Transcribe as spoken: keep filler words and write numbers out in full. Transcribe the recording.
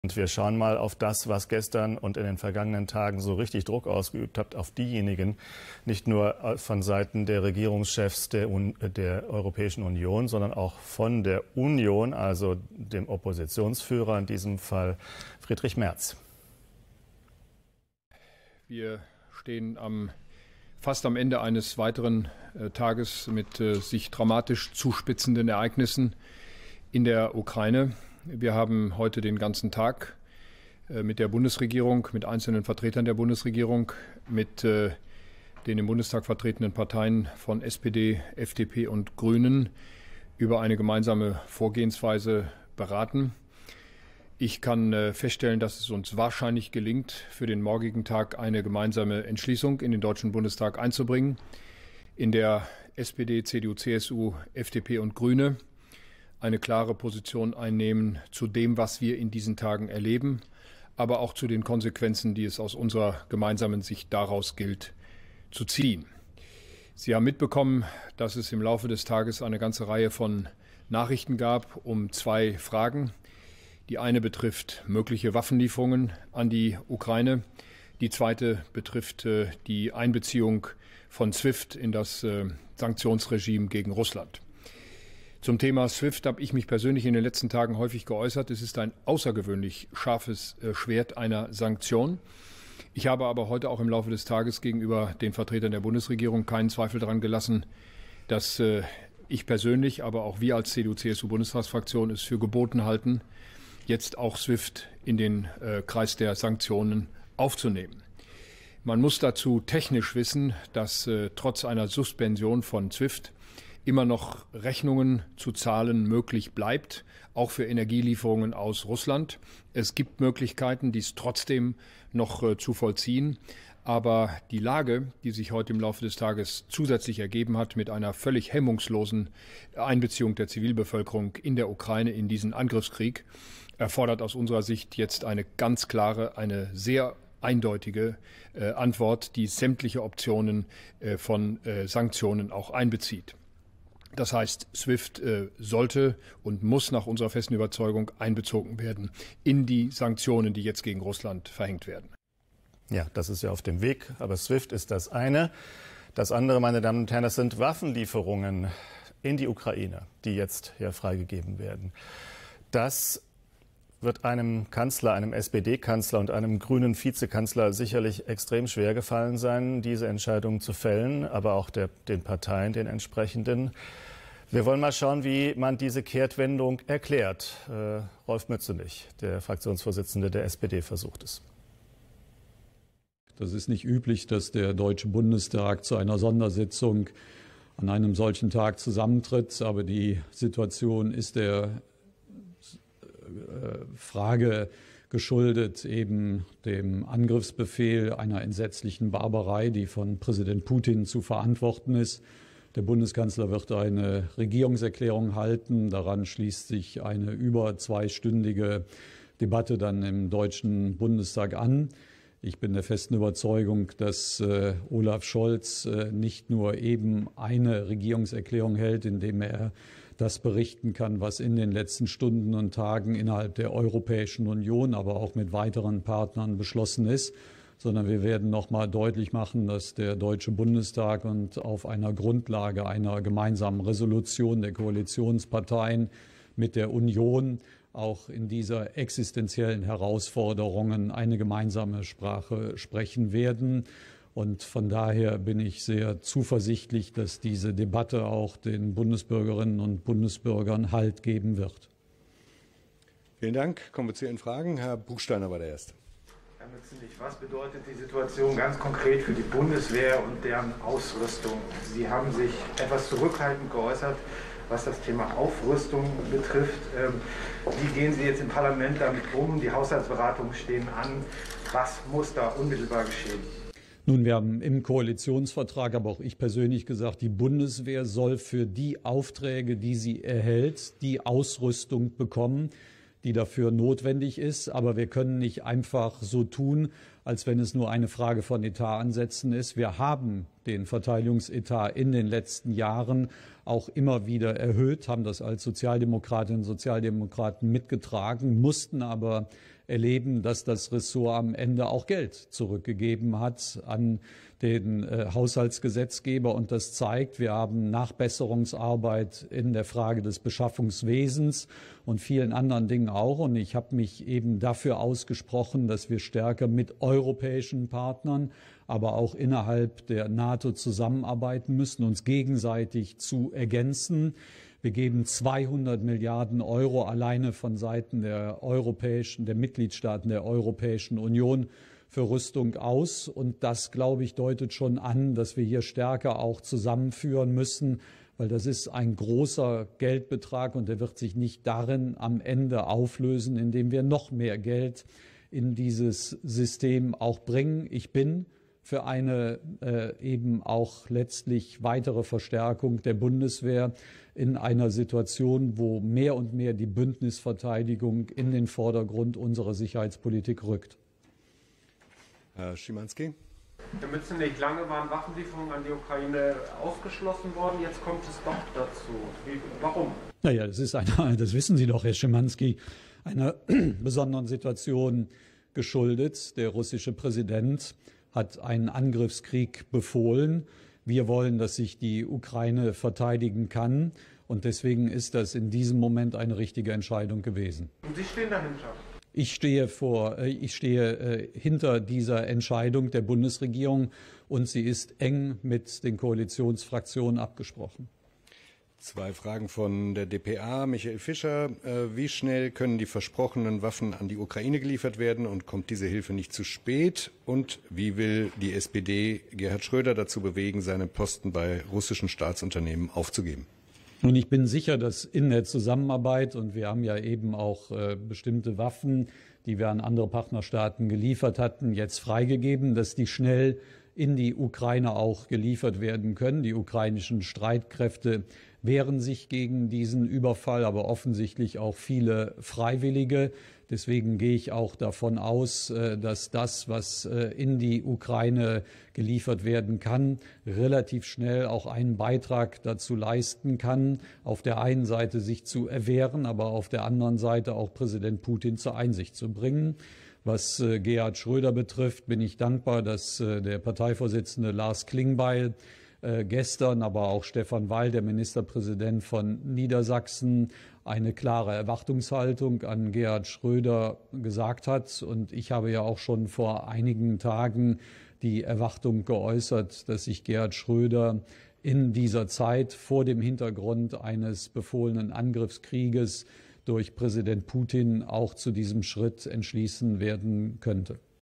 Und wir schauen mal auf das, was gestern und in den vergangenen Tagen so richtig Druck ausgeübt hat, auf diejenigen, nicht nur von Seiten der Regierungschefs der, Un- der Europäischen Union, sondern auch von der Union, also dem Oppositionsführer, in diesem Fall Friedrich Merz. Wir stehen am, fast am Ende eines weiteren äh, Tages mit äh, sich dramatisch zuspitzenden Ereignissen in der Ukraine. Wir haben heute den ganzen Tag äh, mit der Bundesregierung, mit einzelnen Vertretern der Bundesregierung, mit äh, den im Bundestag vertretenen Parteien von S P D, F D P und Grünen über eine gemeinsame Vorgehensweise beraten. Ich kann äh, feststellen, dass es uns wahrscheinlich gelingt, für den morgigen Tag eine gemeinsame Entschließung in den Deutschen Bundestag einzubringen, in der S P D, C D U, C S U, F D P und Grüne eine klare Position einnehmen zu dem, was wir in diesen Tagen erleben, aber auch zu den Konsequenzen, die es aus unserer gemeinsamen Sicht daraus gilt zu ziehen. Sie haben mitbekommen, dass es im Laufe des Tages eine ganze Reihe von Nachrichten gab um zwei Fragen. Die eine betrifft mögliche Waffenlieferungen an die Ukraine. Die zweite betrifft äh, die Einbeziehung von SWIFT in das äh, Sanktionsregime gegen Russland. Zum Thema SWIFT habe ich mich persönlich in den letzten Tagen häufig geäußert. Es ist ein außergewöhnlich scharfes äh, Schwert einer Sanktion. Ich habe aber heute auch im Laufe des Tages gegenüber den Vertretern der Bundesregierung keinen Zweifel daran gelassen, dass äh, ich persönlich, aber auch wir als C D U C S U-Bundestagsfraktion es für geboten halten, jetzt auch SWIFT in den äh, Kreis der Sanktionen aufzunehmen. Man muss dazu technisch wissen, dass äh, trotz einer Suspension von SWIFT immer noch Rechnungen zu zahlen möglich bleibt, auch für Energielieferungen aus Russland. Es gibt Möglichkeiten, dies trotzdem noch äh, zu vollziehen. Aber die Lage, die sich heute im Laufe des Tages zusätzlich ergeben hat, mit einer völlig hemmungslosen Einbeziehung der Zivilbevölkerung in der Ukraine in diesen Angriffskrieg, erfordert aus unserer Sicht jetzt eine ganz klare, eine sehr eindeutige äh, Antwort, die sämtliche Optionen äh, von äh, Sanktionen auch einbezieht. Das heißt, SWIFT äh, sollte und muss nach unserer festen Überzeugung einbezogen werden in die Sanktionen, die jetzt gegen Russland verhängt werden. Ja, das ist ja auf dem Weg, aber SWIFT ist das eine. Das andere, meine Damen und Herren, das sind Waffenlieferungen in die Ukraine, die jetzt ja freigegeben werden. Das wird einem Kanzler, einem S P D-Kanzler und einem grünen Vizekanzler sicherlich extrem schwer gefallen sein, diese Entscheidung zu fällen, aber auch der, den Parteien, den entsprechenden. Wir wollen mal schauen, wie man diese Kehrtwendung erklärt. Äh, Rolf Mützenich, der Fraktionsvorsitzende der S P D, versucht es. Das ist nicht üblich, dass der Deutsche Bundestag zu einer Sondersitzung an einem solchen Tag zusammentritt, aber die Situation ist der Frage geschuldet, eben dem Angriffsbefehl einer entsetzlichen Barbarei, die von Präsident Putin zu verantworten ist. Der Bundeskanzler wird eine Regierungserklärung halten. Daran schließt sich eine über zweistündige Debatte dann im Deutschen Bundestag an. Ich bin der festen Überzeugung, dass äh, Olaf Scholz äh, nicht nur eben eine Regierungserklärung hält, indem er das berichten kann, was in den letzten Stunden und Tagen innerhalb der Europäischen Union, aber auch mit weiteren Partnern beschlossen ist, sondern wir werden noch mal deutlich machen, dass der Deutsche Bundestag und auf einer Grundlage einer gemeinsamen Resolution der Koalitionsparteien mit der Union auch in dieser existenziellen Herausforderungen eine gemeinsame Sprache sprechen werden. Und von daher bin ich sehr zuversichtlich, dass diese Debatte auch den Bundesbürgerinnen und Bundesbürgern Halt geben wird. Vielen Dank. Kommen wir zu Ihren Fragen. Herr Buchsteiner war der Erste. Herr Mützenich, was bedeutet die Situation ganz konkret für die Bundeswehr und deren Ausrüstung? Sie haben sich etwas zurückhaltend geäußert, was das Thema Aufrüstung betrifft. Wie gehen Sie jetzt im Parlament damit um? Die Haushaltsberatungen stehen an. Was muss da unmittelbar geschehen? Nun, wir haben im Koalitionsvertrag, aber auch ich persönlich gesagt, die Bundeswehr soll für die Aufträge, die sie erhält, die Ausrüstung bekommen, die dafür notwendig ist. Aber wir können nicht einfach so tun, als wenn es nur eine Frage von Etatansätzen ist. Wir haben den Verteidigungsetat in den letzten Jahren auch immer wieder erhöht, haben das als Sozialdemokratinnen und Sozialdemokraten mitgetragen, mussten aber erleben, dass das Ressort am Ende auch Geld zurückgegeben hat an den äh, Haushaltsgesetzgeber. Und das zeigt, wir haben Nachbesserungsarbeit in der Frage des Beschaffungswesens und vielen anderen Dingen auch. Und ich habe mich eben dafür ausgesprochen, dass wir stärker mit europäischen Partnern, aber auch innerhalb der NATO zusammenarbeiten müssen, uns gegenseitig zu ergänzen. Wir geben zweihundert Milliarden Euro alleine von Seiten der europäischen, der Mitgliedstaaten der Europäischen Union für Rüstung aus. Und das, glaube ich, deutet schon an, dass wir hier stärker auch zusammenführen müssen, weil das ist ein großer Geldbetrag und der wird sich nicht darin am Ende auflösen, indem wir noch mehr Geld in dieses System auch bringen. Ich bin für eine äh, eben auch letztlich weitere Verstärkung der Bundeswehr in einer Situation, wo mehr und mehr die Bündnisverteidigung in den Vordergrund unserer Sicherheitspolitik rückt. Herr Schimanski. Herr Mützenich, lange waren Waffenlieferungen an die Ukraine ausgeschlossen worden. Jetzt kommt es doch dazu. Wie, warum? Naja, das ist eine, das wissen Sie doch, Herr Schimanski, einer besonderen Situation geschuldet. Der russische Präsident hat einen Angriffskrieg befohlen. Wir wollen, dass sich die Ukraine verteidigen kann. Und deswegen ist das in diesem Moment eine richtige Entscheidung gewesen. Und Sie stehen dahinter? Ich stehe vor, ich stehe hinter dieser Entscheidung der Bundesregierung und sie ist eng mit den Koalitionsfraktionen abgesprochen. Zwei Fragen von der D P A. Michael Fischer, wie schnell können die versprochenen Waffen an die Ukraine geliefert werden und kommt diese Hilfe nicht zu spät? Und wie will die S P D Gerhard Schröder dazu bewegen, seinen Posten bei russischen Staatsunternehmen aufzugeben? Und ich bin sicher, dass in der Zusammenarbeit, und wir haben ja eben auch äh, bestimmte Waffen, die wir an andere Partnerstaaten geliefert hatten, jetzt freigegeben, dass die schnell in die Ukraine auch geliefert werden können. Die ukrainischen Streitkräfte wehren sich gegen diesen Überfall, aber offensichtlich auch viele Freiwillige. Deswegen gehe ich auch davon aus, dass das, was in die Ukraine geliefert werden kann, relativ schnell auch einen Beitrag dazu leisten kann, auf der einen Seite sich zu erwehren, aber auf der anderen Seite auch Präsident Putin zur Einsicht zu bringen. Was Gerhard Schröder betrifft, bin ich dankbar, dass der Parteivorsitzende Lars Klingbeil gestern, aber auch Stefan Weil, der Ministerpräsident von Niedersachsen, eine klare Erwartungshaltung an Gerhard Schröder gesagt hat. Und ich habe ja auch schon vor einigen Tagen die Erwartung geäußert, dass sich Gerhard Schröder in dieser Zeit vor dem Hintergrund eines befohlenen Angriffskrieges durch Präsident Putin auch zu diesem Schritt entschließen werden könnte.